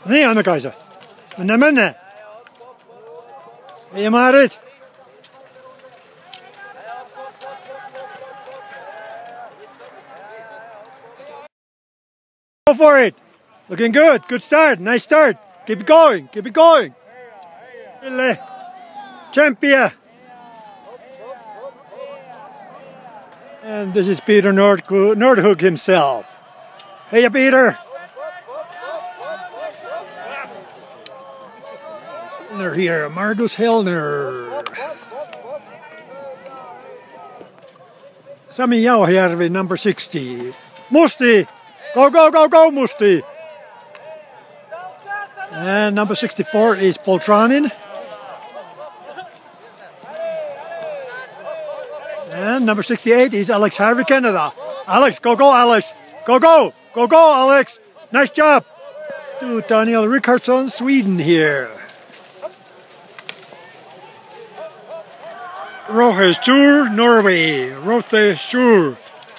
Niin Anna-Kaisa. Mennään. Ei Marit. Go for it. Looking good. Good start. Nice start. Keep it going. Keep it going. Champion. And this is Peter Nordhook himself. Hey, Peter. They're here. Margus Hellner. Sami Jauhjärvi, number 60. Musti. Go, go, go, go, Musti. And number 64 is Poltranin. And number 68 is Alex Harvey, Canada. Alex, go, go, Alex. Go, go. Go, go, Alex. Nice job. To Daniel Rickardsson, Sweden here. Rohes Tour, Norway. Rohes Tour.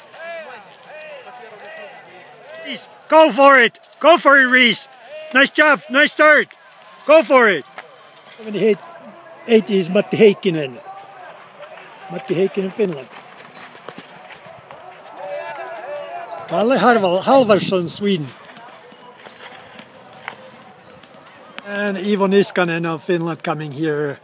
Go for it. Go for it, Reese. Nice job. Nice start. Go for it. 78 is Matti Heikkinen. Matti Heikkinen, Finland. Kalle Halvarsson, Sweden. And Ivo Niskanen of Finland coming here.